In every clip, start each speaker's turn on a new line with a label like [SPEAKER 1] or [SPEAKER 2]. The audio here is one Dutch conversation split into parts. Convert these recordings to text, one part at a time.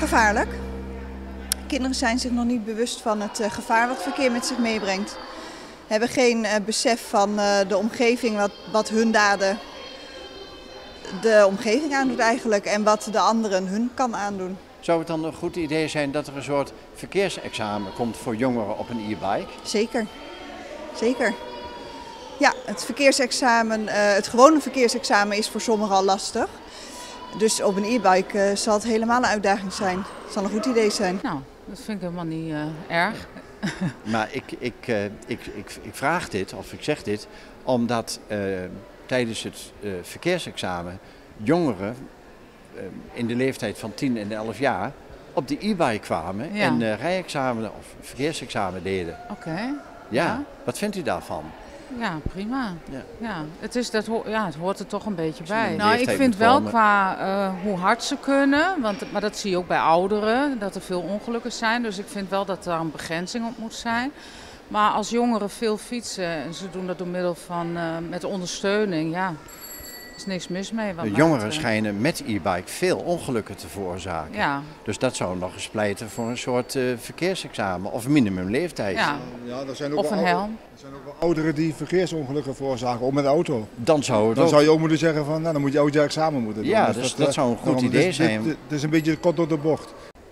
[SPEAKER 1] gevaarlijk. Kinderen zijn zich nog niet bewust van het gevaar wat verkeer met zich meebrengt. Hebben geen besef van de omgeving, wat hun daden de omgeving aandoet eigenlijk en wat de anderen hun kan aandoen.
[SPEAKER 2] Zou het dan een goed idee zijn dat er een soort verkeersexamen komt voor jongeren op een e-bike?
[SPEAKER 1] Zeker, zeker. Ja, het verkeersexamen, het gewone verkeersexamen is voor sommigen al lastig. Dus op een e-bike zal het helemaal een uitdaging zijn. Het zal een goed idee zijn.
[SPEAKER 3] Nou, dat vind ik helemaal niet erg.
[SPEAKER 2] Maar ik vraag dit, of ik zeg dit, omdat tijdens het verkeersexamen jongeren in de leeftijd van 10 en 11 jaar op de e-bike kwamen en rijexamen of verkeersexamen deden.
[SPEAKER 3] Oké.
[SPEAKER 2] Ja, wat vindt u daarvan?
[SPEAKER 3] Ja, prima.
[SPEAKER 2] Ja.
[SPEAKER 3] Ja, het hoort er toch een beetje bij. Nou, ik
[SPEAKER 2] leeftijd
[SPEAKER 3] vind wel
[SPEAKER 2] bekomen.
[SPEAKER 3] qua hoe hard ze kunnen, maar dat zie je ook bij ouderen, dat er veel ongelukken zijn. Dus ik vind wel dat daar een begrenzing op moet zijn. Maar als jongeren veel fietsen en ze doen dat door middel van met ondersteuning, ja, er is niks mis mee.
[SPEAKER 2] De jongeren schijnen met e-bike veel ongelukken te veroorzaken.
[SPEAKER 3] Ja.
[SPEAKER 2] Dus dat zou nog eens pleiten voor een soort verkeersexamen of minimumleeftijd.
[SPEAKER 3] Ja.
[SPEAKER 4] Ja, er zijn ook
[SPEAKER 3] Of
[SPEAKER 4] wel
[SPEAKER 3] een helm.
[SPEAKER 4] Er zijn ook wel ouderen die verkeersongelukken veroorzaken, ook met de auto.
[SPEAKER 2] Dan zou het
[SPEAKER 4] Dan
[SPEAKER 2] ook.
[SPEAKER 4] zou je ook moeten zeggen van, nou, dan moet je ook je examen moeten doen.
[SPEAKER 2] Ja, dus dat zou een goed idee zijn.
[SPEAKER 4] Het is een beetje kort door de bocht.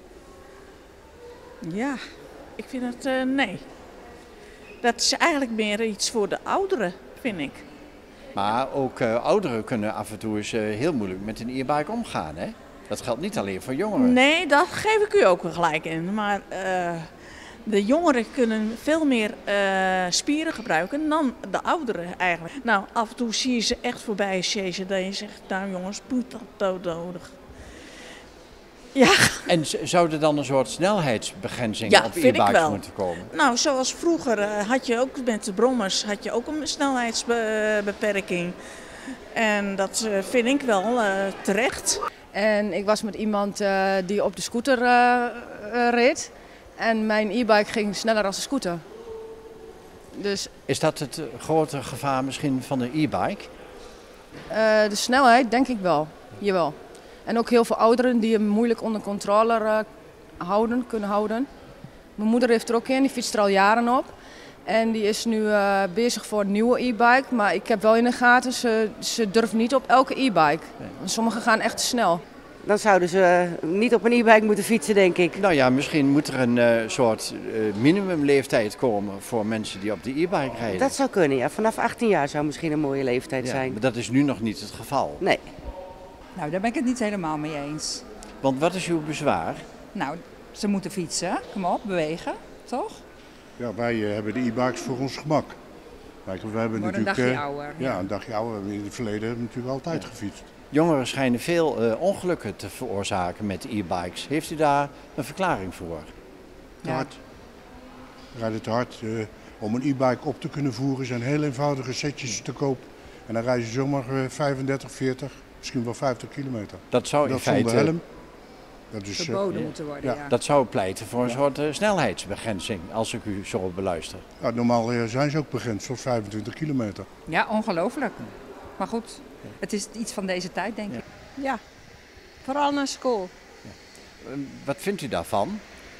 [SPEAKER 5] Ja, ik vind het nee. Dat is eigenlijk meer iets voor de ouderen, vind ik.
[SPEAKER 2] Maar ook ouderen kunnen af en toe eens heel moeilijk met een e-bike omgaan, hè? Dat geldt niet alleen voor jongeren.
[SPEAKER 5] Nee, dat geef ik u ook wel gelijk in. Maar de jongeren kunnen veel meer spieren gebruiken dan de ouderen eigenlijk. Nou, af en toe zie je ze echt voorbij chasen dat je zegt, nou jongens, moet dat doodnodig. Ja.
[SPEAKER 2] En zou er dan een soort snelheidsbegrenzing
[SPEAKER 5] Ja,
[SPEAKER 2] op
[SPEAKER 5] vind ik
[SPEAKER 2] e-bikes
[SPEAKER 5] wel.
[SPEAKER 2] moeten komen?
[SPEAKER 5] Nou, zoals vroeger had je ook met de brommers had je ook een snelheidsbeperking. En dat vind ik wel terecht.
[SPEAKER 6] En ik was met iemand die op de scooter reed. En mijn e-bike ging sneller dan de scooter. Dus
[SPEAKER 2] Is dat het grote gevaar misschien van de e-bike?
[SPEAKER 6] de snelheid denk ik wel. Jawel. En ook heel veel ouderen die hem moeilijk onder controle kunnen houden. Mijn moeder heeft er ook een, die fietst er al jaren op. En die is nu bezig voor een nieuwe e-bike. Maar ik heb wel in de gaten, ze durft niet op elke e-bike. Sommigen gaan echt te snel.
[SPEAKER 7] Dan zouden ze niet op een e-bike moeten fietsen, denk ik.
[SPEAKER 2] Nou ja, misschien moet er een soort minimumleeftijd komen voor mensen die op de e-bike rijden.
[SPEAKER 7] Dat zou kunnen, ja. Vanaf 18 jaar zou misschien een mooie leeftijd zijn.
[SPEAKER 2] Maar dat is nu nog niet het geval.
[SPEAKER 7] Nee.
[SPEAKER 8] Nou, daar ben ik het niet helemaal mee eens.
[SPEAKER 2] Want wat is uw bezwaar?
[SPEAKER 8] Nou, ze moeten fietsen, kom op, bewegen, toch?
[SPEAKER 4] Ja, wij hebben de e-bikes voor ons gemak. Kijk, we hebben
[SPEAKER 8] Wordt een
[SPEAKER 4] natuurlijk,
[SPEAKER 8] dagje ouder.
[SPEAKER 4] Ja, een dagje ouder. We hebben in het verleden natuurlijk altijd gefietst.
[SPEAKER 2] Jongeren schijnen veel ongelukken te veroorzaken met e-bikes. Heeft u daar een verklaring voor?
[SPEAKER 4] Te hard. Rijden te hard. Om een e-bike op te kunnen voeren zijn heel eenvoudige setjes te koop. En dan rijden ze zomaar 35, 40, misschien wel 50 kilometer.
[SPEAKER 2] Dat zou in
[SPEAKER 4] Dat
[SPEAKER 2] feite
[SPEAKER 4] zonder helm. Dat is,
[SPEAKER 8] Verboden moeten worden,
[SPEAKER 4] ja.
[SPEAKER 8] ja.
[SPEAKER 2] Dat zou pleiten voor een soort snelheidsbegrenzing, als ik u zo beluister.
[SPEAKER 4] Ja, normaal zijn ze ook begrensd tot 25 kilometer.
[SPEAKER 8] Ja, ongelooflijk. Maar goed, het is iets van deze tijd, denk ik.
[SPEAKER 9] Ja, vooral naar school.
[SPEAKER 2] Wat vindt u daarvan?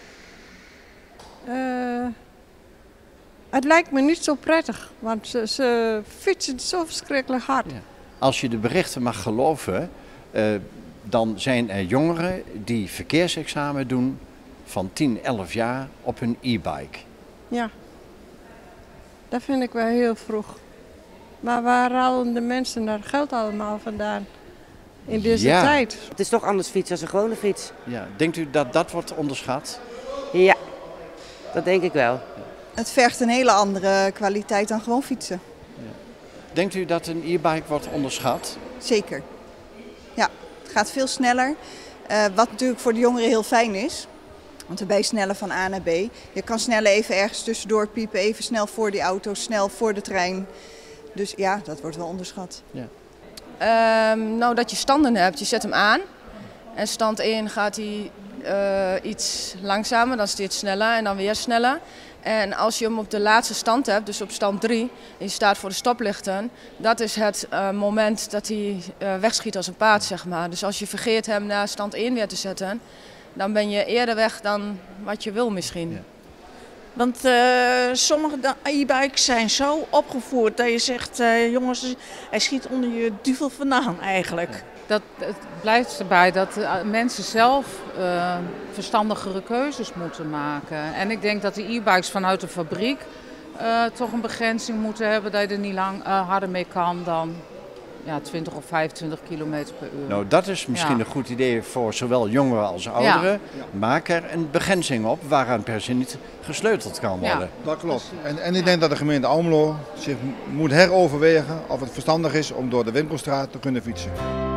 [SPEAKER 9] Het lijkt me niet zo prettig, want ze fietsen zo verschrikkelijk hard.
[SPEAKER 2] Ja. Als je de berichten mag geloven, dan zijn er jongeren die verkeersexamen doen van 10, 11 jaar op hun e-bike.
[SPEAKER 9] Ja, dat vind ik wel heel vroeg. Maar waar halen de mensen dat geld allemaal vandaan in deze tijd?
[SPEAKER 7] Het is toch anders fietsen als een gewone fiets.
[SPEAKER 2] Ja. Denkt u dat dat wordt onderschat?
[SPEAKER 7] Ja, dat denk ik wel.
[SPEAKER 1] Het vergt een hele andere kwaliteit dan gewoon fietsen.
[SPEAKER 2] Denkt u dat een e-bike wordt onderschat?
[SPEAKER 1] Zeker. Ja, het gaat veel sneller. Wat natuurlijk voor de jongeren heel fijn is. Want dan ben je sneller van A naar B. Je kan snel even ergens tussendoor piepen, even snel voor die auto, snel voor de trein. Dus ja, dat wordt wel onderschat.
[SPEAKER 2] Ja.
[SPEAKER 6] Nou, dat je standen hebt, je zet hem aan. En stand 1 gaat hij iets langzamer, dan steeds sneller en dan weer sneller. En als je hem op de laatste stand hebt, dus op stand 3, en je staat voor de stoplichten, dat is het moment dat hij wegschiet als een paard, zeg maar. Dus als je vergeet hem naar stand 1 weer te zetten, dan ben je eerder weg dan wat je wil misschien.
[SPEAKER 2] Ja.
[SPEAKER 5] Want sommige e-bikes zijn zo opgevoerd dat je zegt, jongens, hij schiet onder je duvel vandaan eigenlijk.
[SPEAKER 3] Het blijft erbij dat mensen zelf verstandigere keuzes moeten maken. En ik denk dat de e-bikes vanuit de fabriek toch een begrenzing moeten hebben dat je er niet lang harder mee kan dan 20 of 25 kilometer per uur.
[SPEAKER 2] Nou, dat is misschien een goed idee voor zowel jongeren als ouderen. Ja. Maak er een begrenzing op waaraan per se niet gesleuteld kan worden.
[SPEAKER 10] Ja, dat klopt. En ik denk dat de gemeente Almelo zich moet heroverwegen of het verstandig is om door de Winkelstraat te kunnen fietsen.